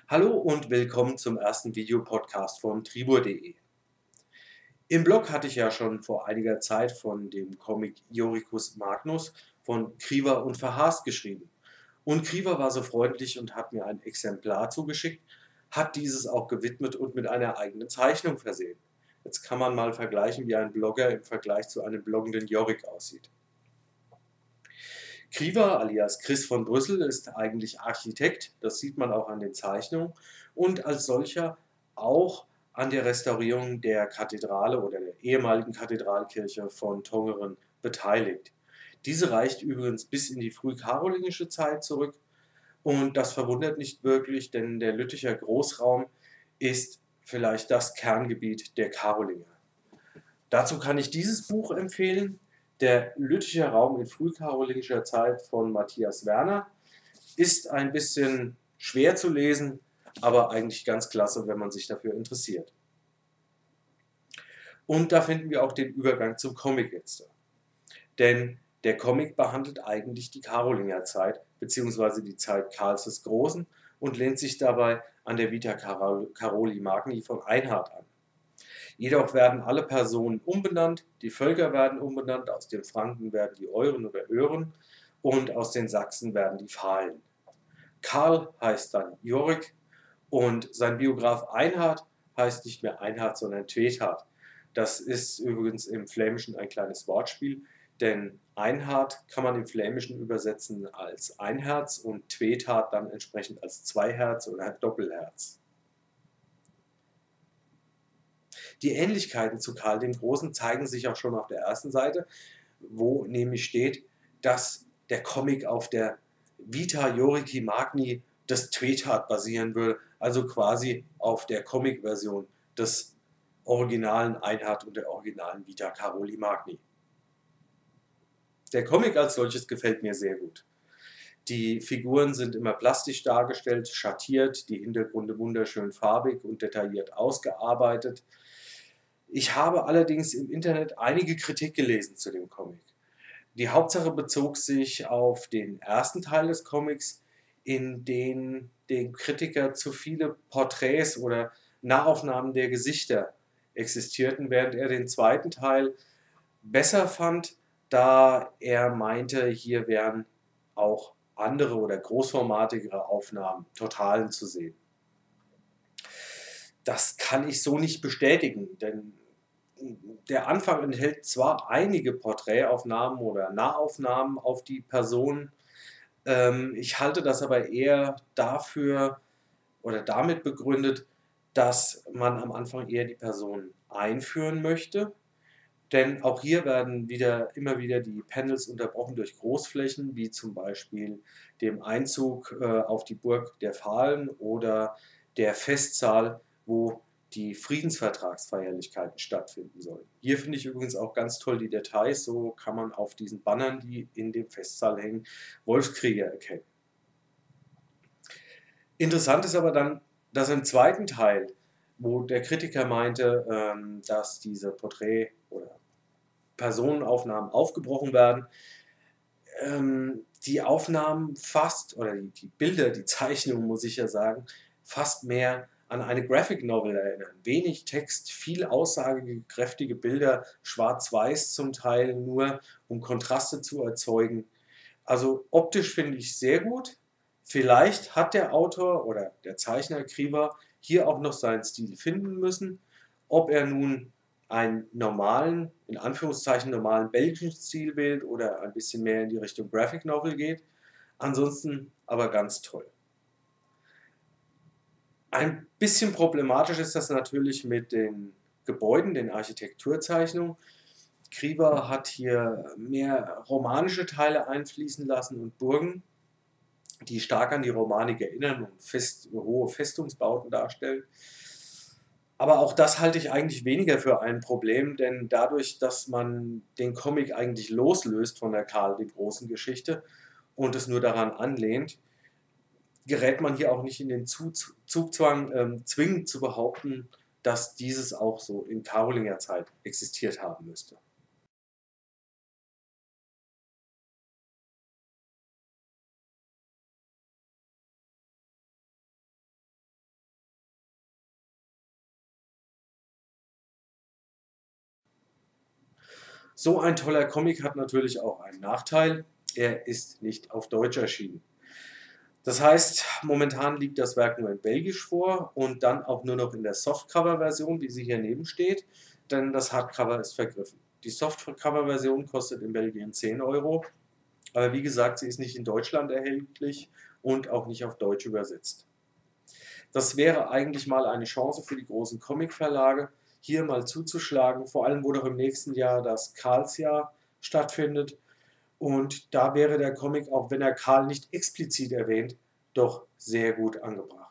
Hallo und willkommen zum ersten Videopodcast von Tribur.de. Im Blog hatte ich ja schon vor einiger Zeit von dem Comic Ioricus Magnus von Kriver und Verhaast geschrieben. Und Kriver war so freundlich und hat mir ein Exemplar zugeschickt, hat dieses auch gewidmet und mit einer eigenen Zeichnung versehen. Jetzt kann man mal vergleichen, wie ein Blogger im Vergleich zu einem bloggenden Yorick aussieht. Kriver alias Chris von Brüssel ist eigentlich Architekt, das sieht man auch an den Zeichnungen, und als solcher auch an der Restaurierung der Kathedrale oder der ehemaligen Kathedralkirche von Tongeren beteiligt. Diese reicht übrigens bis in die frühkarolingische Zeit zurück, und das verwundert nicht wirklich, denn der Lütticher Großraum ist vielleicht das Kerngebiet der Karolinger. Dazu kann ich dieses Buch empfehlen, Der Lütticher Raum in frühkarolingischer Zeit von Matthias Werner. Ist ein bisschen schwer zu lesen, aber eigentlich ganz klasse, wenn man sich dafür interessiert. Und da finden wir auch den Übergang zum Comic jetzt. Denn der Comic behandelt eigentlich die Karolingerzeit, beziehungsweise die Zeit Karls des Großen, und lehnt sich dabei an der Vita Caroli Magni von Einhard an. Jedoch werden alle Personen umbenannt, die Völker werden umbenannt, aus den Franken werden die Euren oder Ören und aus den Sachsen werden die Valen. Karl heißt dann Jorik und sein Biograf Einhard heißt nicht mehr Einhard, sondern Twethard. Das ist übrigens im Flämischen ein kleines Wortspiel, denn Einhard kann man im Flämischen übersetzen als Einherz und Twethard dann entsprechend als Zweiherz oder Doppelherz. Die Ähnlichkeiten zu Karl dem Großen zeigen sich auch schon auf der ersten Seite, wo nämlich steht, dass der Comic auf der Vita Iorici Magni des Twethard basieren würde, also quasi auf der Comic-Version des originalen Einhard und der originalen Vita Caroli Magni. Der Comic als solches gefällt mir sehr gut. Die Figuren sind immer plastisch dargestellt, schattiert, die Hintergründe wunderschön farbig und detailliert ausgearbeitet. Ich habe allerdings im Internet einige Kritik gelesen zu dem Comic. Die Hauptsache bezog sich auf den ersten Teil des Comics, in dem dem Kritiker zu viele Porträts oder Nahaufnahmen der Gesichter existierten, während er den zweiten Teil besser fand, da er meinte, hier wären auch andere oder großformatigere Aufnahmen, Totalen zu sehen. Das kann ich so nicht bestätigen, denn der Anfang enthält zwar einige Porträtaufnahmen oder Nahaufnahmen auf die Person, ich halte das aber eher dafür oder damit begründet, dass man am Anfang eher die Person einführen möchte, denn auch hier werden immer wieder die Panels unterbrochen durch Großflächen, wie zum Beispiel dem Einzug auf die Burg der Valen oder der Festsaal, wo die Friedensvertragsfeierlichkeiten stattfinden sollen. Hier finde ich übrigens auch ganz toll die Details, so kann man auf diesen Bannern, die in dem Festsaal hängen, Wolfskrieger erkennen. Interessant ist aber dann, dass im zweiten Teil, wo der Kritiker meinte, dass diese Porträt- oder Personenaufnahmen aufgebrochen werden, die Aufnahmen fast, oder die Bilder, die Zeichnungen, muss ich ja sagen, fast mehr an eine Graphic Novel erinnern. Wenig Text, viel aussagekräftige Bilder, schwarz-weiß zum Teil nur, um Kontraste zu erzeugen. Also optisch finde ich sehr gut. Vielleicht hat der Autor oder der Zeichner Kriver hier auch noch seinen Stil finden müssen. Ob er nun einen normalen, in Anführungszeichen normalen belgischen Stil wählt oder ein bisschen mehr in die Richtung Graphic Novel geht. Ansonsten aber ganz toll. Ein bisschen problematisch ist das natürlich mit den Gebäuden, den Architekturzeichnungen. Kriver hat hier mehr romanische Teile einfließen lassen und Burgen, die stark an die Romanik erinnern und hohe Festungsbauten darstellen. Aber auch das halte ich eigentlich weniger für ein Problem, denn dadurch, dass man den Comic eigentlich loslöst von der Karl den Großen Geschichte und es nur daran anlehnt, gerät man hier auch nicht in den Zugzwang, zwingend zu behaupten, dass dieses auch so in Karolinger Zeit existiert haben müsste. So ein toller Comic hat natürlich auch einen Nachteil. Er ist nicht auf Deutsch erschienen. Das heißt, momentan liegt das Werk nur in Belgisch vor und dann auch nur noch in der Softcover-Version, wie sie hier neben steht, denn das Hardcover ist vergriffen. Die Softcover-Version kostet in Belgien 10 Euro, aber wie gesagt, sie ist nicht in Deutschland erhältlich und auch nicht auf Deutsch übersetzt. Das wäre eigentlich mal eine Chance für die großen Comicverlage, hier mal zuzuschlagen, vor allem wo doch im nächsten Jahr das Karlsjahr stattfindet. Und da wäre der Comic, auch wenn er Karl nicht explizit erwähnt, doch sehr gut angebracht.